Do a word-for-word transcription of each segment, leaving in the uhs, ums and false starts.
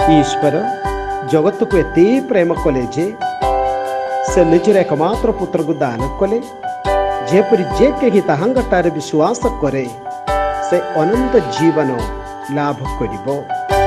ईश्वर जगत को एत प्रेम कले जे से निजर एकमात्र पुत्र को दान कले जेपरी जे कहीं ताहांगटारे विश्वास करे से अनंत जीवन लाभ करिबो।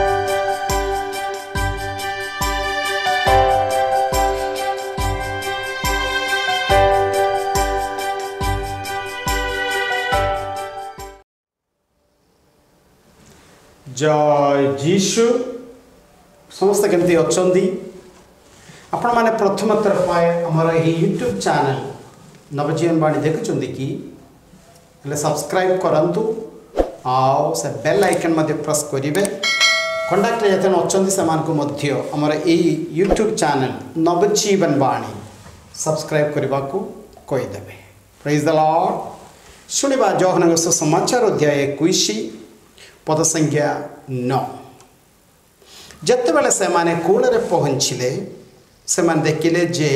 जय जीशु समस्त केमती अच्छी आपण मैंने प्रथम थर पाए आमर यही यूट्यूब चैनल नवजीवन वाणी देखुं कि सब्सक्राइब करंतु आओ से बेल आइकन मध्य प्रेस करेंगे कंडक्टर जतन अच्छा से आमर यही YouTube channel Navjeevan Vani subscribe करने को कहीदेवे। Praise the Lord. शुणा यूहन्ना सुसमाचार अध्याय इक्कीस पद संख्या नौ। जते बेले से माने कूल रे पहुँचले से माने देखिले जे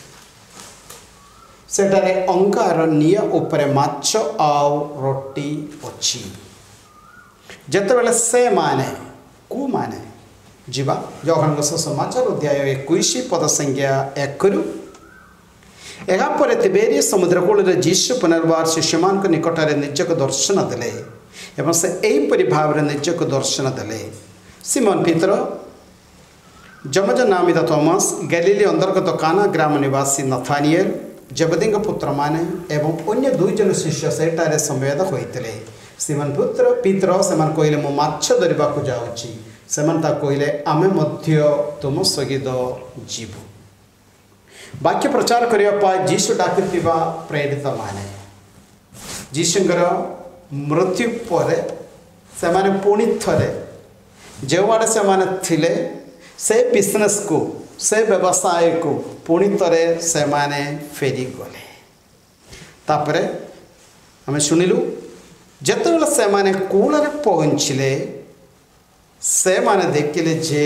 सेटारे अंगार निया उपरे माछ आउ रोटी अछि। जते बेले से माने कु माने जीवा यूहन्ना सुसमाचार अध्याय इक्कीस पद संख्या एक रु एगा परे तिबेरियस समुद्र कूल रे यीशु पुनर्बार शिष्यमान को निकटरे निजक दर्शन देले एवं से एहीपरि भाव निजक दर्शन देले। सिमोन पीतर जमज नामित थोमास गलीली अंतर्गत काना ग्राम निवासी नथानिएल जबदीଙ୍କ पुत्र माने एवं अन्य दुई जन शिष्य सेठारे समेत होइतले। सिमोन पुत्र पीतर सेमान कहिले मो माछ धरिबाकू जाउची सेमान ता कहिले आमे मध्य तुम सहित जीवु। वाक्य प्रचार करिया पाए यीशु डाकिथिबा प्रेरित माने यीशुଙ୍କର मृत्यु पर से माने पुणी थरे जेवाड़े से माने थिले से बिजनेस को से व्यवसाय को पुणी थरे से माने फेरी गले। तापरे हमें शुणिलु जतबेले से माने कूल रे पहुँचले से माने देखिले जे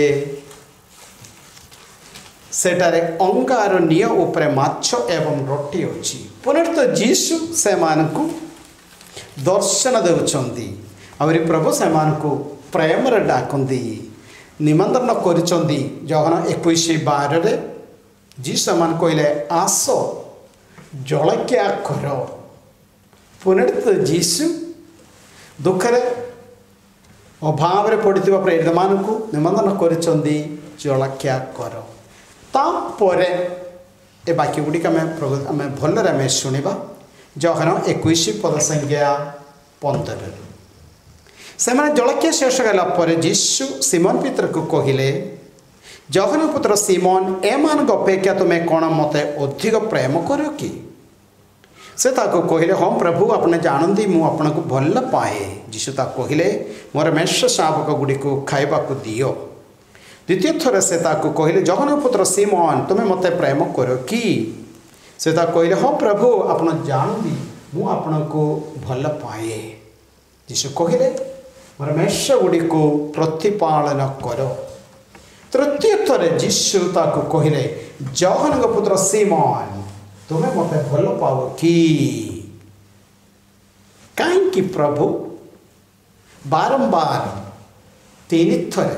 सेटारे अंगार निया उपरे माछ एवं रोटी अछि। पुनर्त यीशु से मानकु दर्शन देउछंदी आवरी प्रभु से मानकु प्रेम रे डाकंदी निमंत्रण करिसंदी। यूहन्ना इक्कीस बारह रे यीशु मान कहले आसो जलक्या कर। पुनर्त यीशु दुख रे अभाव रे पड़िथिबा प्रेरित मानकु निमंत्रण करिसंदी जलक्या कर। तापर ए बाकी गुड़ी आम आम भलरे आम शुणा यूहन्ना इक्कीस पद संख्या पंद्रह से जलखिया शेष गलापर यीशु सिमोन पीतर को कहले यूहन्ना पुत्र सिमोन एमान अपेक्षा तुम्हें कौन मत अधिक प्रेम कर कि से ताको कहले हाँ प्रभु आपने जानती मुझे को भल पाए। यीशु ताको कहले मोर मेष शावक गुड़ी को खाइबा को दियो। द्वितीय थर से ताको कहले यूहन्ना पुत्र सिमोन तुम्हें मत प्रेम कर कि से कहले हाँ प्रभु आपन जानती मु आपन को भल पाए। यीशु कहले मोर मेष गुड़ी को प्रतिपालन कर। तृतीय थर यीशु ताको कहले यूहन्ना पुत्र सिमोन तुम्हें मत भल पाओ कि कहीं प्रभु बारंबार तीन थर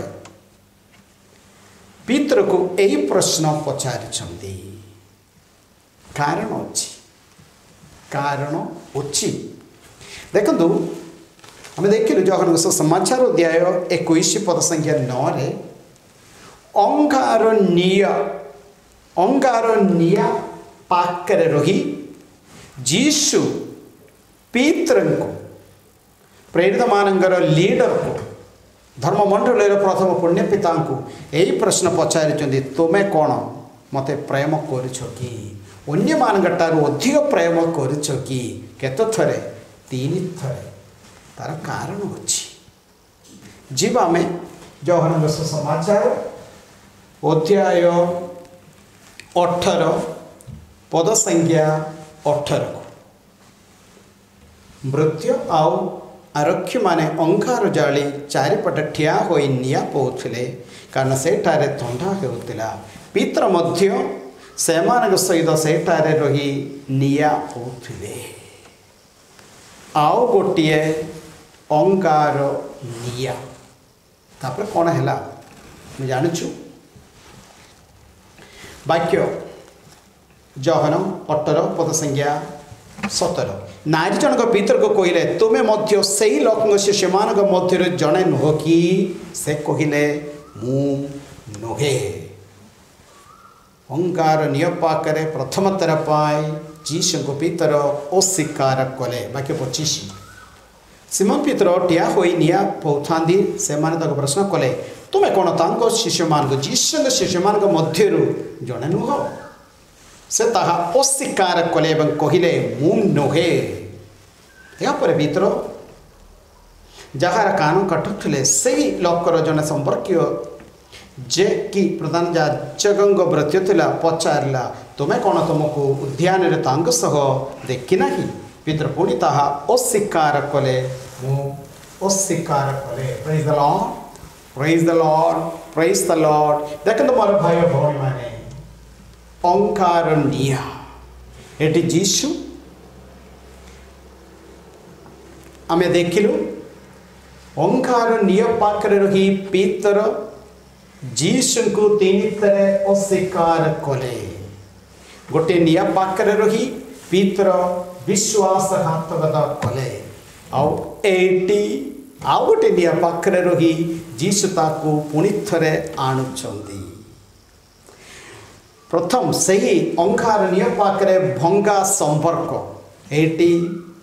पीतर को यही प्रश्न पचारि कारण अच्छी कारण अच्छी देखु आम देखिलु यूहन्ना सुसमाचार अध्याय इक्कीस पद संख्या नौ रे अंगार निया अंगार निया पाकरे रही यीशु पीतर को प्रेरित मानकर लीडर को धर्ममंडल प्रथम पुण्य पिता को यही प्रश्न पचारि तुम्हें कौन मत प्रेम कर अन्य मानू अधिक प्रेम कर थरे तीन थरे तार कारण अच्छी जीवा में यूहन्ना सुसमाचार अध्याय अठार पद संख्या अठार को मृत्यु आउ आरक्षी माने अंगार जाली चारिपटे ठिया होई निया पौथिले कारण सेठारे थंडा हेउतिला। पितर मध्य सेमान सहित सेठारे रही निया पौथिले। आउ गोटे अंगार निया तापर कौन है ମୁଁ ଜାଣୁଛୁ ବାକ୍ୟ ଜହନ ଅଠର ପଦ ସଂଖ୍ୟା ସତର ନାରୀ ଜଣକ ପିତରକୁ କହିଲେ ତୁମେ ମଧ୍ୟ ସେହି ଲୋକଙ୍କ ଶିଷ୍ୟମାନଙ୍କ ମଧ୍ୟରୁ ଜଣେ ନୁହଁ କି? ସେ କହିଲେ ମୁଁ ନୁହେଁ। ଅଙ୍ଗାର ନିୟ ପାଖରେ ପ୍ରଥମ ଥର ପାଇଁ ଯୀଶୁଙ୍କୁ ପିତର ଅସ୍ୱୀକାର କଲେ। ବାକ୍ୟ ପଚିଶ ସିମନ ପିତର ଠିଆ ହୋଇ ନିଆଁ ପୋଉଥାନ୍ତି। ସେମାନେ ତାକୁ ପ୍ରଶ୍ନ କଲେ ତୁମେ କ'ଣ ତାଙ୍କ ଶିଷ୍ୟମାନଙ୍କ ଯୀଶୁଙ୍କ ଶିଷ୍ୟମାନଙ୍କ ମଧ୍ୟରୁ ଜଣେ ନୁହଁ? ସେ ତାହା ଅସ୍ୱୀକାର କଲେ ଏବଂ କହିଲେ ମୁଁ ନୁହେଁ। ଏହାପରେ ପିତର ଯାହାର କାନ କାଟୁଥିଲେ ସେହି ଲୋକର ଜଣେ ସମ୍ପର୍କୀୟ ଯେ କି ପ୍ରଧାନ ଯାଜକଙ୍କ ବ୍ରତ ଥିଲା ପଚାରିଲା ତୁମେ କ'ଣ ତୁମକୁ ଉଦ୍ୟାନରେ ତାଙ୍କ ସହ ଦେଖି ନାହିଁ? ପିତର ପୁଣି ତାହା ଅସ୍ୱୀକାର କଲେ ମୁଁ ଅସ୍ୱୀକାର କଲେ। ପ୍ରେଜ୍ ଦ ଲର୍ଡ, ପ୍ରେଜ୍ ଦ ଲର୍ଡ, ପ୍ରେଜ୍ ଦ ଲର୍ଡ। ଦେଖନ୍ତୁ ମୋର ଭାଇ ଭଉଣୀମାନେ ଅଙ୍କାର ନିଆ ଏଠି ଯୀଶୁ ଆମେ ଦେଖିଲୁ ଅଙ୍କାର ନିୟ ପାଖରେ ରହି ପିତର ଯୀଶୁଙ୍କୁ ତିନି ଥର ଅସ୍ୱୀକାର କଲେ। ଗୋଟିଏ ନିଆଁ ପାଖରେ ରହି ପିତର ବିଶ୍ୱାସଘାତକତା କଲେ ଆଉ ଏଇଠି ଆଉ ଗୋଟେ ନିଆଁ ପାଖରେ ରହି ଯୀଶୁ ତାକୁ ପୁଣି ଥରେ ଆଣୁଛନ୍ତି। ପ୍ରଥମ ସେହି ଅଙ୍କାର ନିଆଁ ପାଖରେ ଭଙ୍ଗା ସମ୍ପର୍କ ଏଇଠି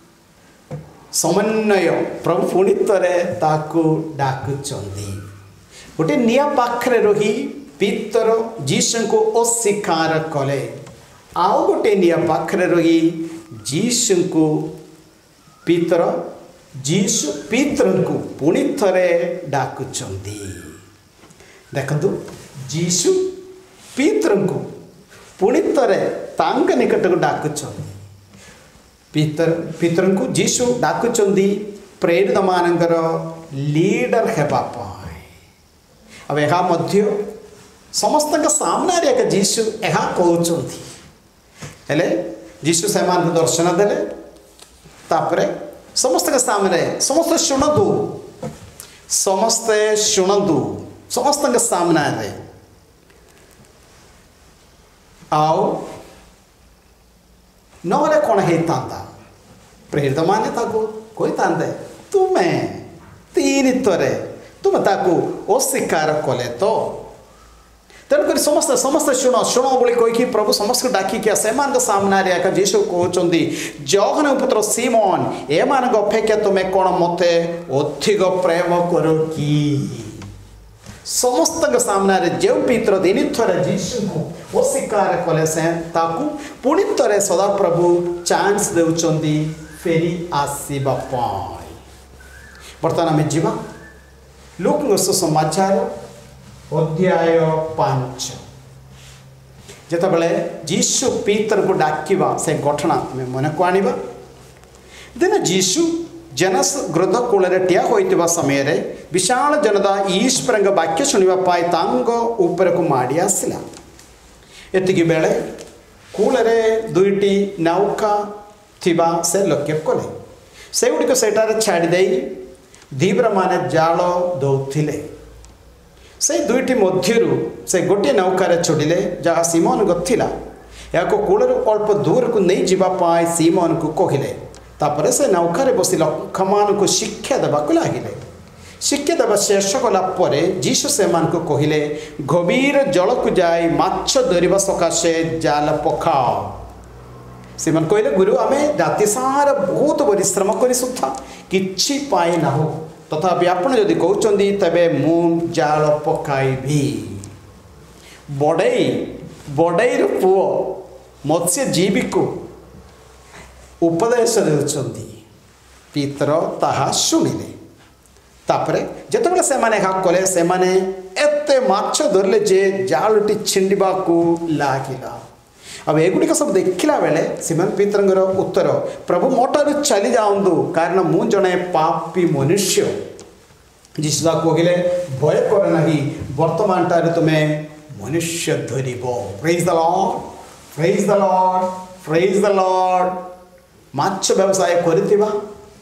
ସମନ୍ୱୟ ପ୍ରଭୁ ପୁଣି ଥରେ ତାକୁ ଡାକୁଛନ୍ତି। ଗୋଟେ ନିଆଁ ପାଖରେ ରହି ପିତର ଯୀଶୁଙ୍କୁ ଅସ୍ୱୀକାର କଲେ ଆଉ ଗୋଟେ ନିଆଁ ପାଖରେ ରହି ଯୀଶୁଙ୍କୁ ପିତର ଯୀଶୁ ପିତରଙ୍କୁ ପୁଣି ଥରେ ଡାକୁଛନ୍ତି। ଦେଖନ୍ତୁ ଯୀଶୁ ପିତରଙ୍କୁ ପୁଣି ଥରେ ତାଙ୍କ ନିକଟକୁ ଡାକୁଛନ୍ତି। ପିତର ପିତରଙ୍କୁ ଯୀଶୁ ଡାକୁଛନ୍ତି ପ୍ରେରିତମାନଙ୍କର ଲିଡର ହେବା ପାଇଁ। अब यह मध्य समस्त सामने एक जीशु यह कहते हेले जीशु से दर्शन देले तापरे समस्त सामने समस्त शुणु समस्ते शुणु समस्त सामने आओ नहले कौन होता प्रेरित माने कही था तुम्हें तीन तरे तुम ताकू अस्वीकार कले तो तेणुक समस्त समस्त शुण शुण बोली कहीकि प्रभु समस्त डाकिक से सामने एक जीशु कहते जहन पुत्र सीमन एम अपेक्षा तुम्हें कौन मत अधिक प्रेम कर कि समस्त सामने जो पितर दिन थर जीशु को अस्वीकार कले से ताकू पुणी थे सदा प्रभु चांस देउचंदी फेरी आसीबा पाई। बर्तमान आम जीवा लूक सुसमाचार अध्याय पांच जितेबाला जीशु पीतर को डाकिबा से घटना आम मन को आनिबा। दिन जीशु जनस गृध कूल ठिया होइतिबा समय रे विशाल जनता ईश्वर वाक्य शुणा ऊपर को माड़ी आसला। एतिकी बेले कूल दुईटी नौका थिबा से लक्ष्य कले से गुड़िक सेठारे छाड़ी धीव्र माने जाल दौले से दुईटी मध्यरु से गोटे नौकार छोड़िले जहाँ सीमन गथिला या कूल अल्प दूर को नहीं जावाई सीमन को कहले तापर से नौकार बसी लक्ष मान को शिक्षा देवाक लगिले। शिक्षा देवा शेष कलापर जीशु से को कहले गभीर जल को जाए माछ धरवा सकाशे जाल पकाओ। सीमन कहले गुरु आम राति सारा बहुत परिश्रम कर सुधा कि पाई ना हो तथापि आपण जदि कहते तेरे मु जाल पकाइबी। बड़ई बड़ईर पुओ मत्स्यजीवी को उपदेश देउछंती पितर ताहा शुणिले तापरे जेतबेले से माने हा कले से माने एते माछ धरले जे जालटी छिंडिबा को लागिला। अब एगुड़िक सब देखला बेले सीमन पितर उत्तर प्रभु मोटारू चली जाऊँ कारण मु जड़े पापी मनुष्य। जीशु कहले भय कर नहीं वर्तमान टारे तुम्हें मनुष्य धर। Praise the lord, praise the lord, praise the lord. माछ व्यवसाय करथिबा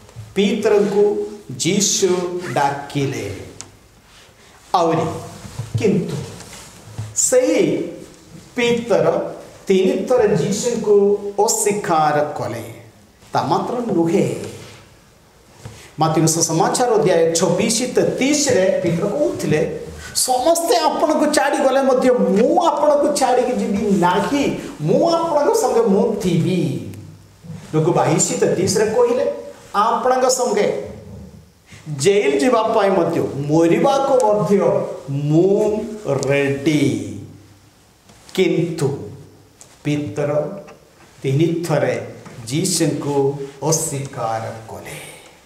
पीतर को जीशु डाकिले। आवरी किंतु सही पीतर तीन थर जीसु को अस्वीकार कले ता मात्र नुहे मार्कुस समाचार अध्याय छब्बीस तेतीस रे पीतर कहते समस्ते आपण को छाड़ी गले मध्य मु आपण को छाड़ी की जीवी नाही मु आपण संगे मु थीबी लोक बाईस तेतीस रे कहले आपण संगे जेल जीवा पाई मध्य मरिबा को मध्य मु रेडी किंतु पीतर तीन थरे जीसु को अस्वीकार कले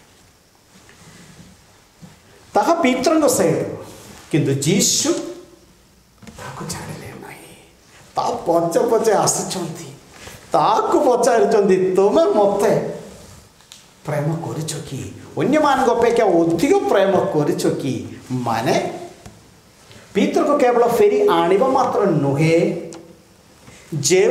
ताहा पीतर सहित किंतु जीसु ताको छाड़े ना ता पचे पचे आसुंच ताको पचार तुम मत प्रेम कर कि अन्य मान अपेक्षा अधिक प्रेम कर कि माने पीतर को केवल फेरी आनिबा मात्र नुहे जे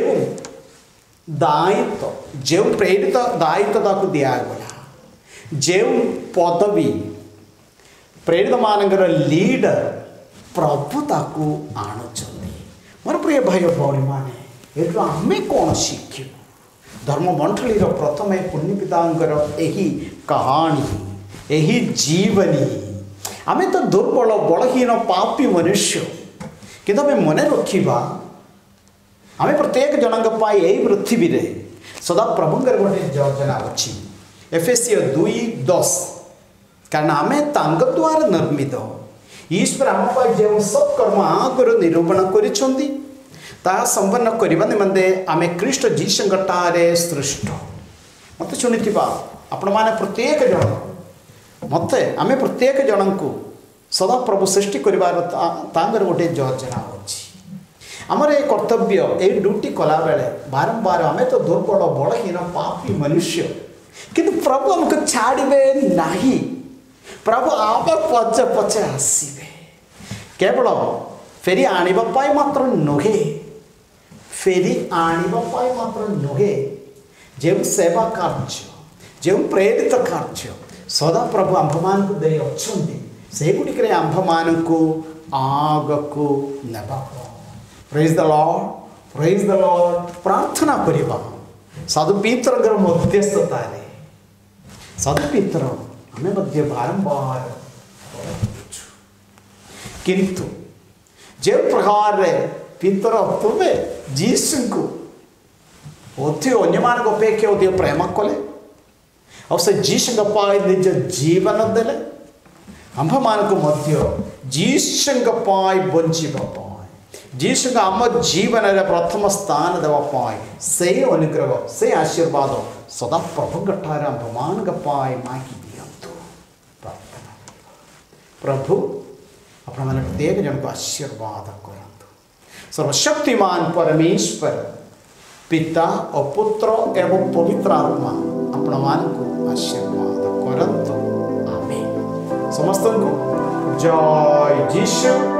दायित्व जो प्रेरित दायित्व ताको दिगला जो पदवी प्रेरित मानकर लीडर प्रभु ताकू आणुचंदी मोर प्रिय भाई भौणी माने एटू आमे कौन शिखु धर्म मंडली प्रथम पुण्य पितांकर एही कहानी एही जीवनी आमे तो दुर्बल बलहीन पापी मनुष्य किंतु आमे मन रखिबा आमे प्रत्येक जनक पाई एही पृथ्वी रे सदा प्रभुंकर गोटे योजना अछि एफएससी दुई दस कारण आम तांग द्वारा निर्मित ईश्वर आम जो सत्कर्म आगर निरूपण कर संपन्न करने निमंते आम ख्रीष्ट जीशुटारे सृष्ट मत शुणी आपण मैंने प्रत्येक जन मत आम प्रत्येक जन को सदा प्रभु सृष्टि कर गोटे योजना अच्छी आमर ये कर्तव्य ये ड्यूटी कला बेले बारंबार आम तो दुर्बल बलहीन पापी मनुष्य किंतु प्रभु हमको छाड़े नहीं प्रभु आप पचे पचे आसवे केवल फेरी आने मात्र नुहे फेरी आने मात्र नुहे जो सेवा कार्य जो प्रेरित कार्य सदा प्रभु आंभ मान को दे से गुड़िक आंभ मान को आग को नेबा praise the lord praise the lord प्रार्थना करवा साधु पीतर मध्यस्थता साधु पीतर हमें मध्य बारंबार किंतु जो प्रकार पीतर तुम्हें जीसु को अधिक अन्य मान अपेक्षा अधिक प्रेम कले और से जीसु पाई निज जीवन देले आंभ मान को मध्य जीसु पाई बंचीबा पाई जीसु आम जीवन रे प्रथम स्थान देवा पाई से अनुग्रह से आशीर्वाद सदा प्रभु ठारे आंभ मान पाई मांगी प्रभु अपना मन प्रत्येक जन को आशीर्वाद करंतु सर्वशक्तिमान परमेश्वर पिता और पुत्र एवं पवित्र आत्मा अपना मान को आशीर्वाद करंतु आमीन समस्त को जय जीसु।